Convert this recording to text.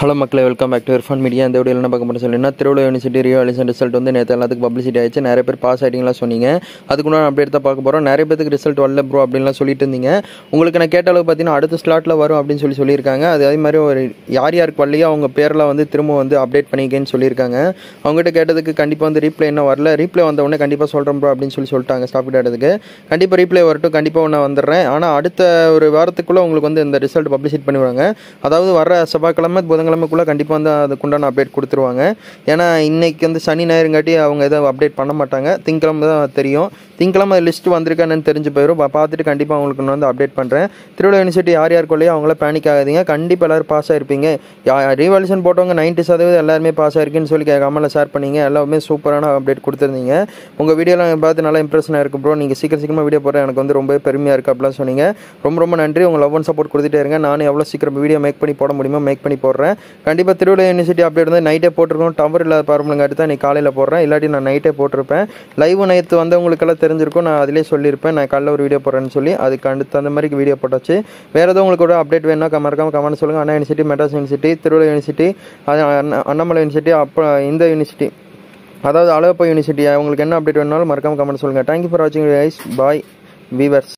Hello மக்களே, welcome back to Irfan media. இந்த வீடியோவில் என்ன பார்க்க போகிறோம் சொல்லினா, திருவள்ளுவர் யூனிவர்சிட்டி ரீவால்யூஷன் ரிசல்ட் வந்து நேற்று எல்லாத்துக்கும் பப்ளிசிட்டி ஆயிடுச்சு. நிறைய பேர் பாஸ் ஆகிட்டீங்களா சொன்னீங்க. அதுக்குள்ள அப்டேட் தான் பார்க்க போகிறோம். நிறைய பேருக்கு ரிசல்ட் வரல ப்ரோ அப்படின்லாம் சொல்லிட்டு இருந்தீங்க. உங்களுக்கு நான் கேட்ட அளவு பார்த்தீங்கன்னா அடுத்த ஸ்லாட்டில் வரும் அப்படின்னு சொல்லியிருக்காங்க. அதே மாதிரி ஒரு யாருக்கு வரலையோ அவங்க பேரில் வந்து திரும்ப வந்து அப்டேட் பண்ணிக்கன்னு சொல்லியிருக்காங்க. அவங்ககிட்ட கேட்டதுக்கு கண்டிப்பாக வந்து ரீப்ளே இன்னும் வரல, ரீப்ளே வந்த உடனே கண்டிப்பாக சொல்கிறேன் ப்ரோ அப்படின்னு சொல்லிட்டாங்க. ஸ்டாப் கேட்டதுக்கு கண்டிப்பாக ரீப்ளே வரட்டும், கண்டிப்பாக ஒன்று வந்துடுறேன். ஆனால் அடுத்த ஒரு வாரத்துக்குள்ளே உங்களுக்கு வந்து இந்த ரிசல்ட் பப்ளிசிட் பண்ணுவாங்க. அதாவது வர செவ்வாய்க்கிழமை புதன்கிழமைக்குள்ளே கண்டிப்பாக வந்து அதுக்குண்டான அப்டேட் கொடுத்துருவாங்க. ஏன்னா இன்றைக்கி வந்து சனி ஞாயிறுங்காட்டி அவங்க எதாவது அப்டேட் பண்ண மாட்டாங்க. திங்கக்கிழமை தான் தெரியும். திங்கக்கிழமை லிஸ்ட் வந்திருக்கான்னு தெரிஞ்சு போயிடும். பார்த்துட்டு கண்டிப்பாக அவங்களுக்கு நான் வந்து அப்டேட் பண்ணுறேன். திருவள்ளுவர் யூனிவர்சிட்டி யாருக்குள்ளேயோ அவங்கள பேனிக் ஆகாதீங்க. கண்டிப்பாக எல்லோரும் பாஸ் ஆகிருப்பீங்க. ரீவால்யூஷன் போட்டவங்க 90% எல்லாருமே பாஸ் ஆகிருக்குன்னு சொல்லி கமெண்ட்டில் ஷேர் பண்ணிங்க. எல்லாமே சூப்பரான அப்டேட் கொடுத்துருந்தீங்க. உங்கள் வீடியோலாம் பார்த்து நல்லா இம்ப்ரெஷனாக இருக்குது ப்ரோ. நீங்கள் சீக்கிரமாக வீடியோ போடுற எனக்கு வந்து ரொம்ப பெருமையாக இருக்குது அப்படிலாம் சொன்னீங்க. ரொம்ப நன்றி. உங்கள் லவ் அண்ட் சப்போர்ட் கொடுத்துட்டே இருங்க. நானும் எவ்வளோ சீக்கிரம் வீடியோ மேக் பண்ணி போட முடியுமோ மேக் பண்ணி போடுறேன். கண்டிப்பாக திருவள்ளுவர் யூனிவர்சிட்டி அப்டேட் வந்து நைட்டே போட்டிருக்கோம். டவர் இல்லாத ப்ராப்ளம்காட்டி தான் நீ காலையில் போடுறேன். இல்லாட்டி நான் நைட்டே போட்டிருப்பேன். லைவ் நைட்டு வந்தவங்களுக்கெல்லாம் தெரிஞ்சிருக்கும். நான் அதிலே சொல்லியிருப்பேன் நான் காலையில் ஒரு வீடியோ போடுறேன்னு சொல்லி. அதுக்கு அடுத்து அந்த மாதிரி வீடியோ போட்டாச்சு. வேறு எதுவும் உங்களுக்கு ஒரு அப்டேட் வேணும்னா மறக்காம கமெண்ட் சொல்லுங்கள். Anna university, Madras university, Thiruvalluvar university, Annamalai university, அப்புறம் இந்த யூனிவர்சிட்டி, அதாவது அழகப்பா யூனிவர்சிட்டி, உங்களுக்கு என்ன அப்டேட் வேணாலும் மறக்காம கமெண்ட் சொல்லுங்கள். தேங்க்யூ ஃபார் வாட்சிங் கைஸ். Bye viewers.